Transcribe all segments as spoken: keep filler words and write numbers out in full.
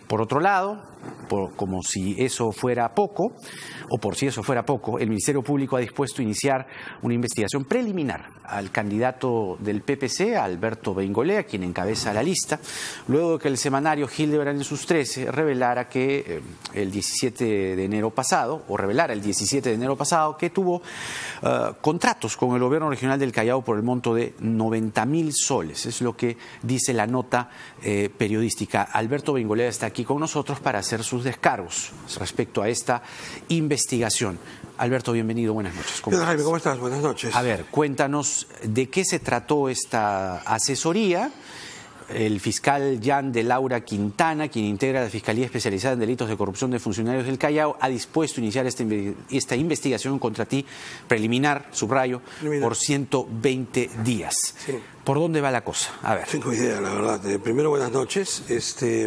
Por otro lado, por, como si eso fuera poco, o por si eso fuera poco, el Ministerio Público ha dispuesto a iniciar una investigación preliminar al candidato del P P C, Alberto Beingolea, quien encabeza la lista, luego de que el semanario Hildebrand en sus trece revelara que eh, el diecisiete de enero pasado, o revelara el diecisiete de enero pasado, que tuvo uh, contratos con el gobierno regional del Callao por el monto de noventa mil soles. Es lo que dice la nota eh, periodística. Alberto Beingolea está aquí con nosotros para hacer sus descargos respecto a esta investigación. Alberto, bienvenido, buenas noches. ¿Cómo Jaime, ¿cómo estás? Buenas noches. A ver, cuéntanos de qué se trató esta asesoría. El fiscal Jan de Laura Quintana, quien integra la Fiscalía Especializada en Delitos de Corrupción de Funcionarios del Callao, ha dispuesto a iniciar esta, esta investigación contra ti, preliminar, subrayo, preliminar. por ciento veinte días. Sí. ¿Por dónde va la cosa? A ver. Tengo idea, la verdad. Eh, primero, buenas noches. Este...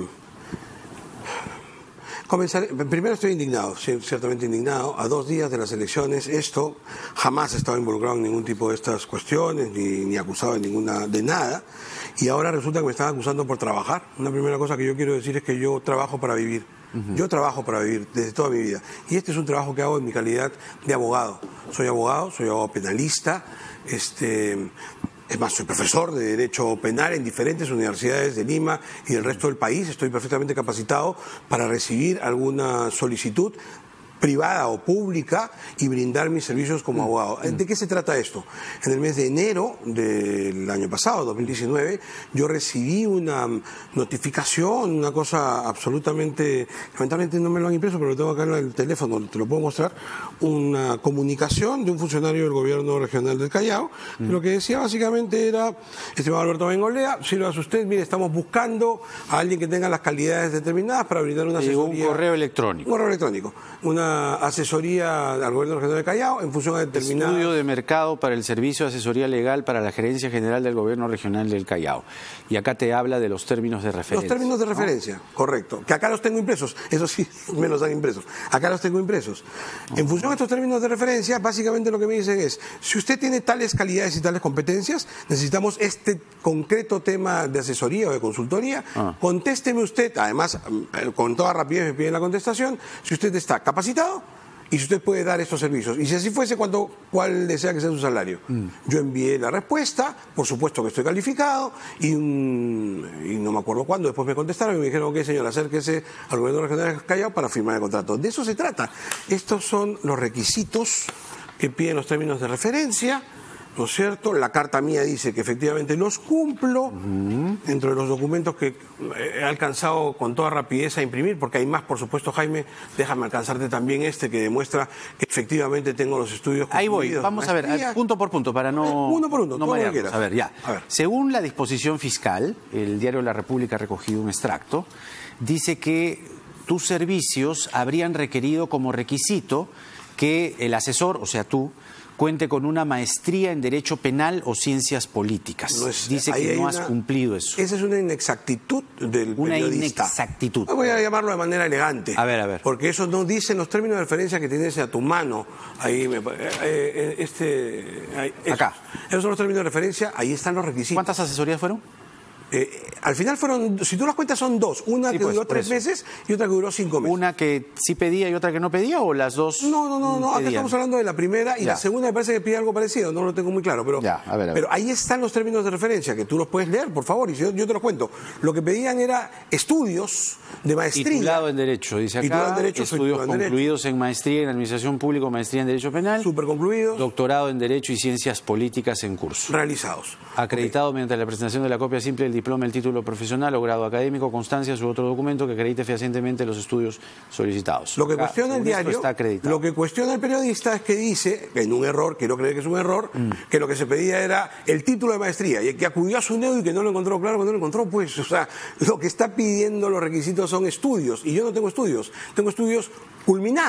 Comenzaré, primero estoy indignado, ciertamente indignado. A dos días de las elecciones, esto jamás he estado involucrado en ningún tipo de estas cuestiones, ni, ni acusado de ninguna de nada. Y ahora resulta que me están acusando por trabajar. Una primera cosa que yo quiero decir es que yo trabajo para vivir. Uh-huh. Yo trabajo para vivir desde toda mi vida. Y este es un trabajo que hago en mi calidad de abogado. Soy abogado, soy abogado penalista. Este... Es más, soy profesor de Derecho Penal en diferentes universidades de Lima y del resto del país. Estoy perfectamente capacitado para recibir alguna solicitud privada o pública y brindar mis servicios como abogado. ¿De qué se trata esto? En el mes de enero del año pasado, dos mil diecinueve, yo recibí una notificación, una cosa absolutamente, lamentablemente no me lo han impreso, pero lo tengo acá en el teléfono, te lo puedo mostrar, una comunicación de un funcionario del gobierno regional del Callao, que lo que decía básicamente era, estimado Alberto Beingolea, si lo hace usted, mire, estamos buscando a alguien que tenga las calidades determinadas para brindar una asesoría. Un correo electrónico. Un correo electrónico. Una asesoría al gobierno regional de Callao en función a determinadas... Estudio de mercado para el servicio de asesoría legal para la gerencia general del gobierno regional del Callao. Y acá te habla de los términos de referencia. Los términos de referencia, ¿no? Correcto. Que acá los tengo impresos, eso sí, me los han impresos. Acá los tengo impresos. En función a estos términos de referencia, básicamente lo que me dicen es, si usted tiene tales calidades y tales competencias, necesitamos este concreto tema de asesoría o de consultoría, ah. contésteme usted, además, con toda rapidez me piden la contestación, si usted está capacitado y si usted puede dar estos servicios. Y si así fuese, ¿cuánto, ¿cuál desea que sea su salario? Mm. Yo envié la respuesta, por supuesto que estoy calificado, y, un, y no me acuerdo cuándo, después me contestaron y me dijeron, ok, señor, acérquese al gobierno regional de Callao para firmar el contrato. De eso se trata. Estos son los requisitos que piden los términos de referencia, ¿no es cierto? La carta mía dice que efectivamente los cumplo, uh-huh. dentro de los documentos que he alcanzado con toda rapidez a imprimir, porque hay más, por supuesto, Jaime, déjame alcanzarte también este que demuestra que efectivamente tengo los estudios concluidos. Ahí voy, vamos a ver, punto por punto, para no... Uno por uno, no todo lo que quieras. A ver, ya. A ver. Según la disposición fiscal, el diario La República ha recogido un extracto, dice que tus servicios habrían requerido como requisito que el asesor, o sea tú, cuente con una maestría en Derecho Penal o Ciencias Políticas. No es, Dice que no has una, cumplido eso. Esa es una inexactitud del una periodista. Una inexactitud. Voy a llamarlo de manera elegante. A ver, a ver. Porque eso no dice en los términos de referencia que tienes a tu mano. Ahí, me, eh, este, ahí, Acá. Esos, esos son los términos de referencia, ahí están los requisitos. ¿Cuántas asesorías fueron? Eh, al final fueron, si tú las cuentas son dos, una sí, que pues, duró tres meses y otra que duró cinco meses. ¿Una que sí pedía y otra que no pedía o las dos? No, no, no, no. Acá estamos hablando de la primera y ya. La segunda me parece que pide algo parecido, no lo tengo muy claro, pero, ya, a ver, a ver. pero ahí están los términos de referencia, que tú los puedes leer, por favor, y yo, yo te los cuento. Lo que pedían era estudios de maestría. Titulado en Derecho, dice acá, titulado en derecho, estudios en concluidos derecho. En Maestría en Administración Pública o Maestría en Derecho Penal. Súper concluidos. Doctorado en Derecho y Ciencias Políticas en curso. Realizados. Acreditado okay. mediante la presentación de la copia simple del diploma, el título profesional o grado académico, constancias u otro documento que acredite fehacientemente los estudios solicitados. Lo que Acá, cuestiona el diario, está acreditado. Lo que cuestiona el periodista es que dice, en un error, quiero creer que es un error, mm. que lo que se pedía era el título de maestría, y que acudió a su N E U y que no lo encontró, claro que no lo encontró, pues, o sea, lo que está pidiendo los requisitos son estudios, y yo no tengo estudios, tengo estudios culminados,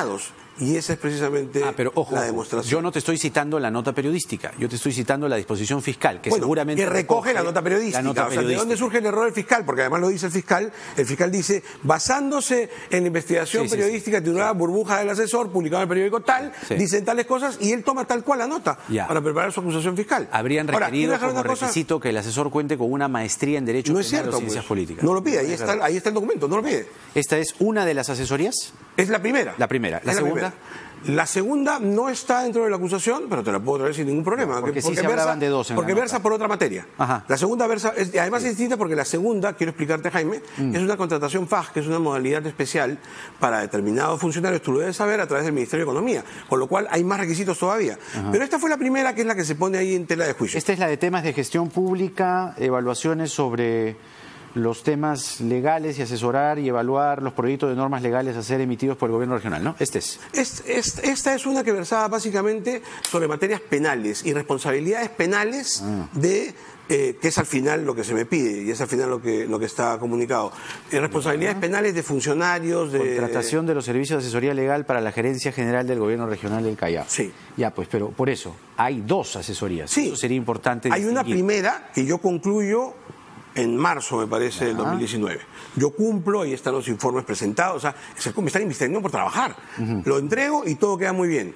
Y esa es precisamente ah, pero, ojo, la demostración. Yo no te estoy citando la nota periodística, yo te estoy citando la disposición fiscal, que bueno, seguramente que recoge, recoge la nota periodística. La nota periodística. O sea, ¿de dónde surge el error del fiscal? Porque además lo dice el fiscal. El fiscal dice, basándose en la investigación sí, periodística sí, sí. titulada sí. Burbuja del asesor, publicada en el periódico tal, sí. dicen tales cosas y él toma tal cual la nota ya. para preparar su acusación fiscal. Habrían requerido Ahora, como requisito cosa? que el asesor cuente con una maestría en Derecho no Penal es cierto, o Ciencias pues. Políticas. No lo pide, ahí está, ahí está el documento, no lo pide. ¿Esta es una de las asesorías? Es la primera. La primera. ¿La es segunda? La primera. La segunda no está dentro de la acusación, pero te la puedo traer sin ningún problema. No, porque porque sí se versa, hablaban de dos en Porque la versa nota. por otra materia. Ajá. La segunda versa, es, además sí. es distinta porque la segunda, quiero explicarte, Jaime, mm. es una contratación F A J, que es una modalidad especial para determinados funcionarios, tú lo debes saber, a través del Ministerio de Economía, con lo cual hay más requisitos todavía. Ajá. Pero esta fue la primera, que es la que se pone ahí en tela de juicio. Esta es la de temas de gestión pública, evaluaciones sobre los temas legales y asesorar y evaluar los proyectos de normas legales a ser emitidos por el gobierno regional, ¿no? Este es. es, es esta es una que versaba básicamente sobre materias penales y responsabilidades penales ah. de... Eh, que es al final lo que se me pide y es al final lo que lo que está comunicado. Eh, responsabilidades uh-huh. penales de funcionarios, de... Contratación de los servicios de asesoría legal para la Gerencia General del Gobierno Regional del Callao. Sí. Ya, pues, pero por eso, hay dos asesorías. Sí. Eso sería importante Hay distinguir. Una primera que yo concluyo en marzo, me parece, del dos mil diecinueve. Yo cumplo, ahí están los informes presentados, o sea, me están investigando por trabajar. Uh-huh. Lo entrego y todo queda muy bien.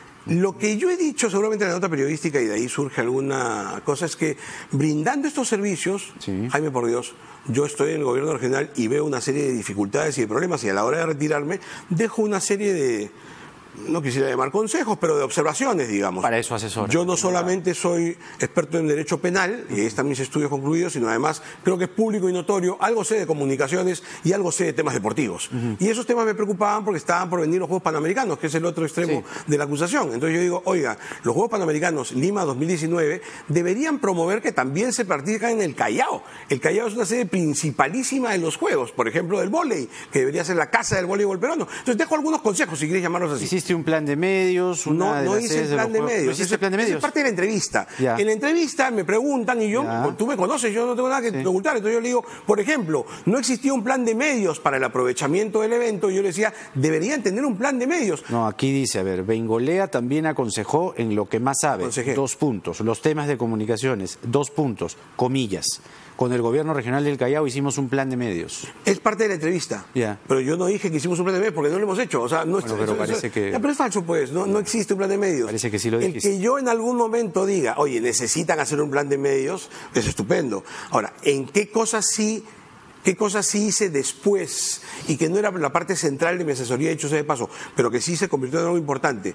Lo que yo he dicho seguramente en la nota periodística, y de ahí surge alguna cosa, es que brindando estos servicios, sí. Jaime, por Dios, yo estoy en el gobierno regional y veo una serie de dificultades y de problemas, y a la hora de retirarme dejo una serie de, no quisiera llamar consejos, pero de observaciones, digamos. Para eso asesor. Yo no solamente soy experto en derecho penal, y ahí están mis estudios concluidos, sino además creo que es público y notorio, algo sé de comunicaciones y algo sé de temas deportivos. Uh-huh. Y esos temas me preocupaban porque estaban por venir los Juegos Panamericanos, que es el otro extremo sí. de la acusación. Entonces yo digo, oiga, los Juegos Panamericanos Lima dos mil diecinueve deberían promover que también se practican en el Callao. El Callao es una sede principalísima de los Juegos, por ejemplo, del vóley, que debería ser la casa del voleibol peruano. Entonces dejo algunos consejos, si quieres llamarlos así. ¿Hiciste un plan de medios? Una no, de no las hice el plan de, de medios. ¿No el plan de medios? Es parte de la entrevista. Ya. En la entrevista me preguntan y yo, ya. tú me conoces, yo no tengo nada que sí. preguntar. Entonces yo le digo, por ejemplo, no existía un plan de medios para el aprovechamiento del evento. Y yo le decía, deberían tener un plan de medios. No, aquí dice, a ver, Bengolea también aconsejó en lo que más sabe. Aconsejé. Dos puntos. Los temas de comunicaciones. Dos puntos. Comillas. Con el gobierno regional del Callao hicimos un plan de medios. Es parte de la entrevista. Yeah. Pero yo no dije que hicimos un plan de medios porque no lo hemos hecho. O sea, no bueno, pero eso, parece eso, que... Ya, pero es falso, pues. No, no existe un plan de medios. Parece que sí lo dijiste. El que yo en algún momento diga, oye, necesitan hacer un plan de medios, es estupendo. Ahora, ¿en qué cosas sí... ¿Qué cosas sí hice después y que no era la parte central de mi asesoría, hecho sea de paso, pero que sí se convirtió en algo importante?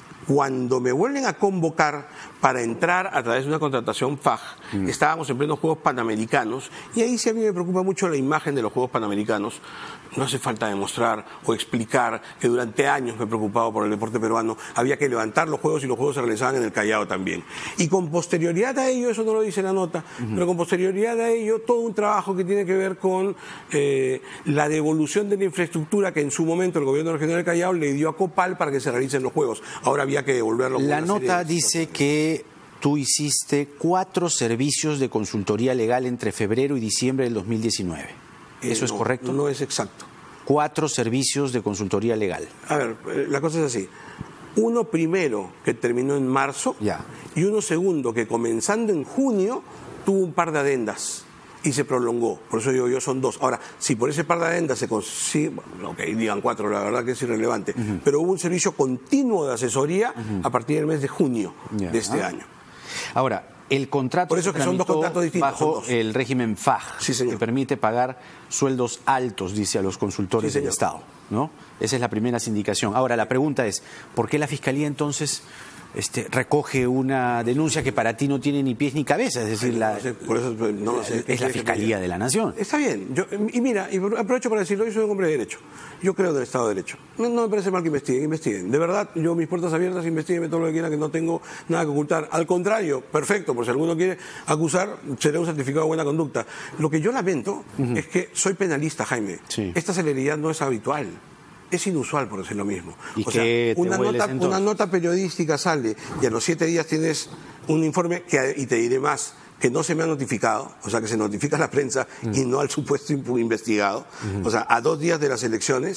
Cuando me vuelven a convocar para entrar a través de una contratación F A J, mm. estábamos en plenos Juegos Panamericanos, y ahí sí a mí me preocupa mucho la imagen de los Juegos Panamericanos. No hace falta demostrar o explicar que durante años me he preocupado por el deporte peruano. Había que levantar los Juegos y los Juegos se realizaban en el Callao también. Y con posterioridad a ello, eso no lo dice la nota, uh-huh. pero con posterioridad a ello, todo un trabajo que tiene que ver con eh, la devolución de la infraestructura que en su momento el gobierno regional del Callao le dio a Copal para que se realicen los Juegos. Ahora había que devolverlo. La nota dice que tú hiciste cuatro servicios de consultoría legal entre febrero y diciembre del dos mil diecinueve. ¿Eso eh, es no, correcto? No es exacto. Cuatro servicios de consultoría legal. A ver, la cosa es así. Uno primero que terminó en marzo ya. y uno segundo que comenzando en junio tuvo un par de adendas y se prolongó. Por eso digo yo, son dos. Ahora, si por ese par de adendas se consigue, bueno, ok, digan cuatro, la verdad que es irrelevante, uh-huh. pero hubo un servicio continuo de asesoría uh-huh. a partir del mes de junio ya. de este año. Ahora, el contrato por eso que son dos contratos distintos, bajo el régimen F A J, sí, que permite pagar sueldos altos, dice a los consultores sí, del Estado, ¿no? Esa es la primera sindicación. Ahora, la pregunta es, ¿por qué la Fiscalía entonces este, recoge una denuncia que para ti no tiene ni pies ni cabeza? Es decir, la, no sé, por eso, no lo sé, es la Fiscalía de la Nación. Está bien. Yo, y mira, y aprovecho para decirlo, yo soy un hombre de derecho. Yo creo en el Estado de Derecho. No, no me parece mal que investiguen, investiguen. De verdad, yo mis puertas abiertas, investiguen todo lo que quieran, que no tengo nada que ocultar. Al contrario, perfecto, por si alguno quiere acusar, será un certificado de buena conducta. Lo que yo lamento uh-huh. es que soy penalista, Jaime. Sí. Esta celeridad no es habitual. Es inusual, por decir lo mismo. ¿Y o sea, qué te una, nota, entonces? una nota periodística sale y a los siete días tienes un informe que, y te diré más, que no se me ha notificado, o sea, que se notifica a la prensa mm. y no al supuesto investigado. Mm-hmm. O sea, a dos días de las elecciones,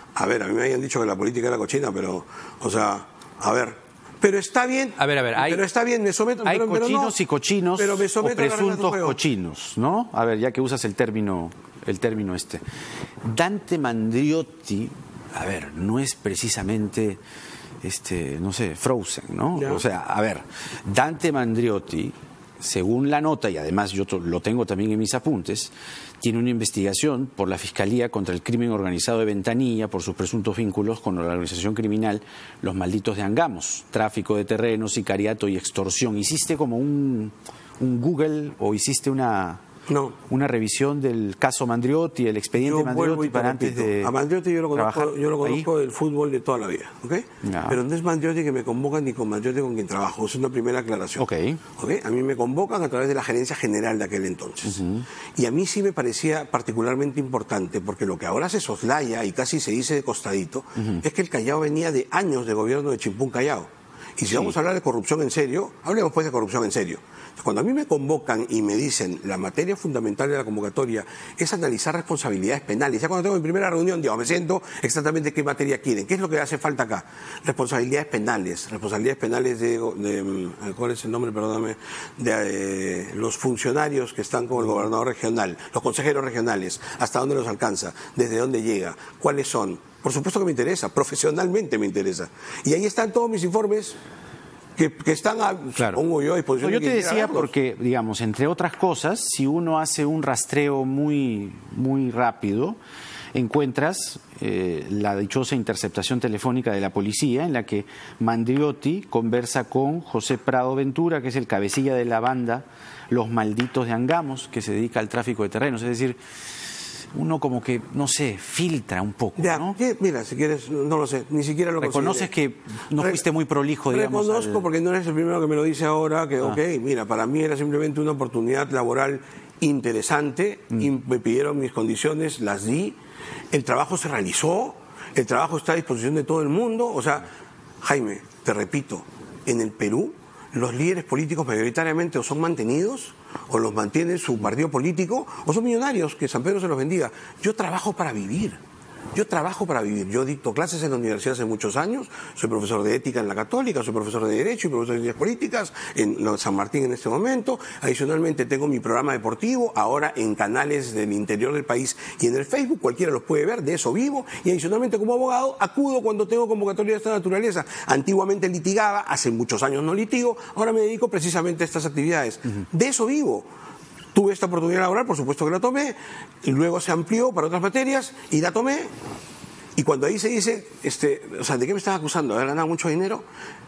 A ver, a mí me habían dicho que la política era cochina, pero, o sea, a ver... Pero está bien. A ver, a ver, hay, pero está bien, me someto. Hay pero, cochinos pero no, y cochinos pero me someto o presuntos cochinos, ¿no? A ver, ya que usas el término, el término este. Dante Mandriotti, a ver, no es precisamente, este, no sé, Frozen, ¿no? Ya. O sea, a ver, Dante Mandriotti, según la nota, y además yo lo tengo también en mis apuntes, tiene una investigación por la Fiscalía contra el crimen organizado de Ventanilla por sus presuntos vínculos con la organización criminal Los Malditos de Angamos, tráfico de terrenos, sicariato y extorsión. ¿Hiciste como un, un Google o hiciste una... No. Una revisión del caso Mandriotti, el expediente Yo Mandriotti para antes de a Mandriotti yo lo conozco, yo lo conozco ahí. del fútbol de toda la vida, ¿ok? No. Pero no es Mandriotti que me convocan ni con Mandriotti con quien trabajo, es una primera aclaración. Ok. ¿Okay? A mí me convocan a través de la gerencia general de aquel entonces. Uh-huh. Y a mí sí me parecía particularmente importante, porque lo que ahora se soslaya y casi se dice de costadito, uh-huh. es que el Callao venía de años de gobierno de Chimpún Callao. Y si sí. vamos a hablar de corrupción en serio, hablemos pues de corrupción en serio. Cuando a mí me convocan y me dicen la materia fundamental de la convocatoria es analizar responsabilidades penales, ya cuando tengo mi primera reunión, digo, me siento exactamente qué materia quieren, qué es lo que hace falta acá. Responsabilidades penales, responsabilidades penales de, de, de ¿cuál es el nombre? Perdóname, de eh, los funcionarios que están con el gobernador regional, los consejeros regionales, hasta dónde los alcanza, desde dónde llega, cuáles son. Por supuesto que me interesa, profesionalmente me interesa. Y ahí están todos mis informes. Que, que están, a, claro. supongo yo, a disposición. No, yo de te decía porque, digamos, entre otras cosas, si uno hace un rastreo muy, muy rápido, encuentras eh, la dichosa interceptación telefónica de la policía en la que Mandriotti conversa con José Prado Ventura, que es el cabecilla de la banda Los Malditos de Angamos, que se dedica al tráfico de terrenos. Es decir, uno como que, no sé, filtra un poco, ya, ¿no? Mira, si quieres, no lo sé, ni siquiera lo Reconoces que no fuiste muy prolijo, digamos. Reconozco al... porque no eres el primero que me lo dice ahora, que, ah. ok, mira, para mí era simplemente una oportunidad laboral interesante, mm. y me pidieron mis condiciones, las di, el trabajo se realizó, el trabajo está a disposición de todo el mundo, o sea, Jaime, te repito, en el Perú los líderes políticos mayoritariamente o son mantenidos o los mantiene su partido político o son millonarios, que San Pedro se los bendiga. Yo trabajo para vivir. Yo trabajo para vivir. Yo dicto clases en la universidad hace muchos años, soy profesor de ética en la Católica, soy profesor de Derecho y profesor de Ciencias Políticas en San Martín en este momento. Adicionalmente tengo mi programa deportivo, ahora en canales del interior del país y en el Facebook, cualquiera los puede ver, de eso vivo. Y adicionalmente como abogado acudo cuando tengo convocatoria de esta naturaleza. Antiguamente litigaba, hace muchos años no litigo, ahora me dedico precisamente a estas actividades. Uh-huh. De eso vivo. Tuve esta oportunidad laboral, por supuesto que la tomé, y luego se amplió para otras materias y la tomé. Y cuando ahí se dice, este, o sea, ¿de qué me estás acusando? ¿De haber ganado mucho dinero?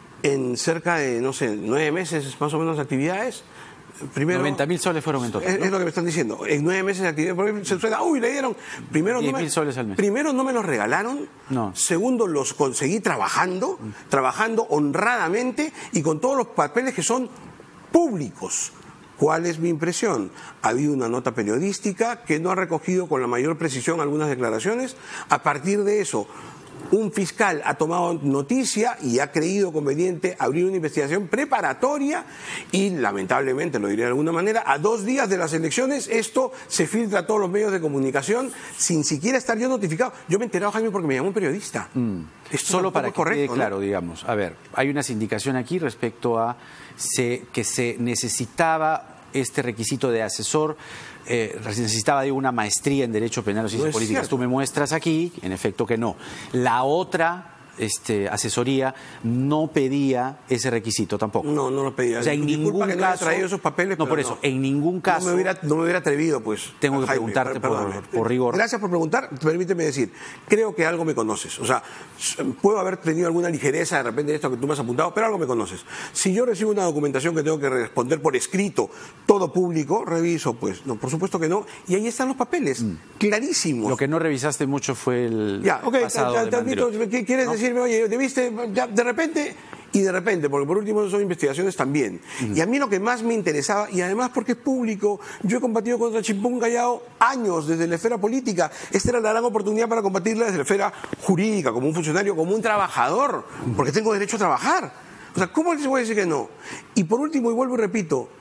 En cerca de, no sé, nueve meses más o menos de actividades. Primero, noventa mil soles fueron en total, es, ¿no? es lo que me están diciendo. En nueve meses de actividad, porque se suena, uy, le dieron. Primero no, me, soles al mes. primero no me los regalaron. No. Segundo, los conseguí trabajando, mm. trabajando honradamente y con todos los papeles que son públicos. ¿Cuál es mi impresión? Ha habido una nota periodística que no ha recogido con la mayor precisión algunas declaraciones. A partir de eso, un fiscal ha tomado noticia y ha creído conveniente abrir una investigación preparatoria y, lamentablemente, lo diré de alguna manera, a dos días de las elecciones esto se filtra a todos los medios de comunicación sin siquiera estar yo notificado. Yo me he enterado, Jaime, porque me llamó un periodista. Mm. Esto Solo para que correcto, quede claro, ¿no? digamos. A ver, hay una sindicación aquí respecto a se, que se necesitaba este requisito de asesor, eh, necesitaba de una maestría en Derecho Penal o Ciencias no Políticas. Cierto. Tú me muestras aquí, en efecto que no. La otra este, asesoría no pedía ese requisito tampoco. No, no lo pedía. O sea, en Disculpa ningún que caso... no haya traído esos papeles, no, pero por eso, no. en ningún caso... No me hubiera, no me hubiera atrevido, pues. Tengo que Jaime, preguntarte por, por rigor. Gracias por preguntar. Permíteme decir, creo que algo me conoces. O sea, puedo haber tenido alguna ligereza de repente de esto que tú me has apuntado, pero algo me conoces. Si yo recibo una documentación que tengo que responder por escrito, todo público, reviso, pues, no, por supuesto que no. Y ahí están los papeles, mm. clarísimos. Lo que no revisaste mucho fue el ya, okay, pasado te, te, de admito, ¿qué quieres ¿no? decirme? Oye, debiste, ya, de repente... Y de repente, porque por último son investigaciones también. Uh-huh. Y a mí lo que más me interesaba, y además porque es público, yo he combatido contra Chimpún Callao años desde la esfera política. Esta era la gran oportunidad para combatirla desde la esfera jurídica, como un funcionario, como un trabajador, porque tengo derecho a trabajar. O sea, ¿cómo les voy a decir que no? Y por último, y vuelvo y repito,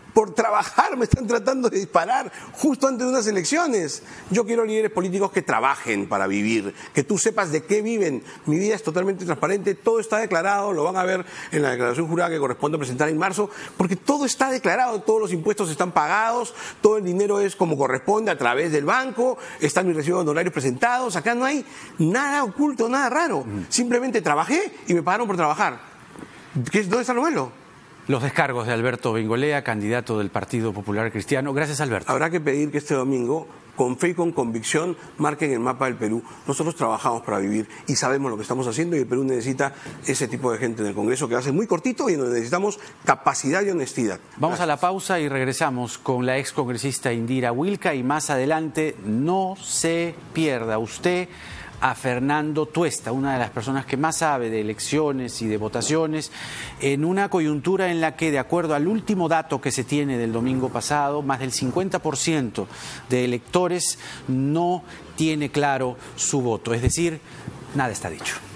por trabajar me están tratando de disparar justo antes de unas elecciones. Yo quiero líderes políticos que trabajen para vivir, que tú sepas de qué viven. Mi vida es totalmente transparente, todo está declarado, lo van a ver en la declaración jurada que corresponde presentar en marzo, porque todo está declarado, todos los impuestos están pagados, todo el dinero es como corresponde a través del banco, están mis recibos de honorarios presentados, acá no hay nada oculto, nada raro. Simplemente trabajé y me pagaron por trabajar. ¿Qué, ¿Dónde está lo malo? Los descargos de Alberto Bengolea, candidato del Partido Popular Cristiano. Gracias, Alberto. Habrá que pedir que este domingo, con fe y con convicción, marquen el mapa del Perú. Nosotros trabajamos para vivir y sabemos lo que estamos haciendo, y el Perú necesita ese tipo de gente en el Congreso que hace muy cortito y donde necesitamos capacidad y honestidad. Vamos Gracias. a la pausa y regresamos con la excongresista Indira Wilca, y más adelante no se pierda usted a Fernando Tuesta, una de las personas que más sabe de elecciones y de votaciones, en una coyuntura en la que, de acuerdo al último dato que se tiene del domingo pasado, más del cincuenta por ciento de electores no tiene claro su voto. Es decir, nada está dicho.